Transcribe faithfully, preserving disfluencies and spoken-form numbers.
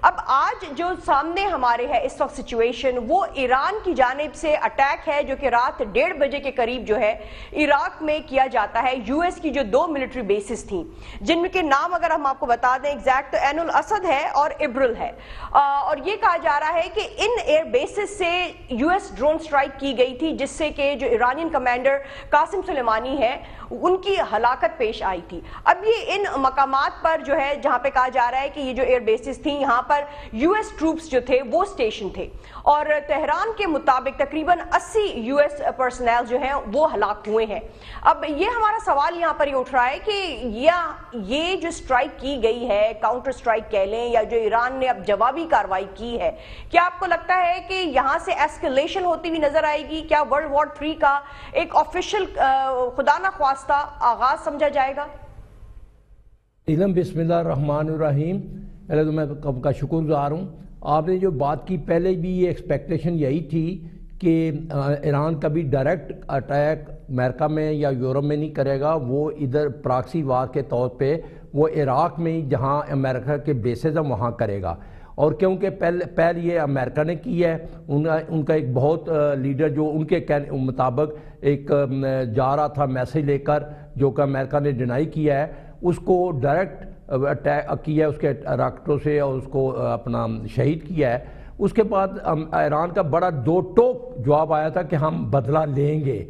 اب آج جو سامنے ہمارے ہے اس وقت سچویشن وہ ایران کی جانب سے اٹیک ہے جو کہ رات ڈیڑھ بجے کے قریب جو ہے عراق میں کیا جاتا ہے یو ایس کی جو دو ملٹری بیسز تھیں جن میں کے نام اگر ہم آپ کو بتا دیں ایگزیکٹ عین الاسد ہے اور ابرل ہے، اور یہ کہا جا رہا ہے کہ ان ایئر بیسز سے یو ایس ڈرون سٹرائک کی گئی تھی جس سے کہ جو ایرانین کمانڈر قاسم سلیمانی ہے ان کی ہلاکت پیش آئی تھی۔ اب یہ ان مقامات پر جو ہے جہاں پہ کہا جا رہا ہے کہ یہ جو ایئر بیسز تھیں یہاں پر یو ایس ٹروپس جو تھے وہ سٹیشن تھے، اور تہران کے مطابق تقریباً اسی یو ایس پرسنل جو ہیں وہ ہلاک ہوئے ہیں۔ اب یہ ہمارا سوال یہاں پر یہ اٹھ رہا ہے کہ یہ جو سٹرائک کی گئی ہے کاؤنٹر سٹرائک کہہ لیں یا جو ایران نے اب جوابی کارروائی کی ہے، کیا آپ کو لگتا ہے کہ یہاں سے ایسکیلیشن ہوتی ہوئی نظر آئے گی؟ کیا ورلڈ وار تھری کا ایک آفیشل خدا نہ خواستہ آغاز سمجھا جائے گا؟ علم بسم اللہ الرحمن الرحیم۔ پہلے تو میں کب کا شکر گزار ہوں، آپ نے جو بات کی پہلے بھی یہ ایکسپیکٹیشن یہی تھی کہ ایران کبھی ڈائریکٹ اٹیک امریکہ میں یا یورپ میں نہیں کرے گا، وہ ادھر پراکسی وار کے طور پہ وہ عراق میں جہاں امریکہ کے بیسز ہیں وہاں کرے گا، اور کیونکہ پہلے پہل یہ امریکہ نے کی ہے، ان کا ایک بہت لیڈر جو ان کے مطابق ایک جا رہا تھا میسیج لے کر جو کہ امریکہ نے ڈینائی کیا ہے، اس کو ڈائریکٹ اٹیک کیا ہے اس کے راکٹوں سے اور اس کو اپنا شہید کیا ہے۔ اس کے بعد ایران کا بڑا دو ٹوک جواب آیا تھا کہ ہم بدلہ لیں گے،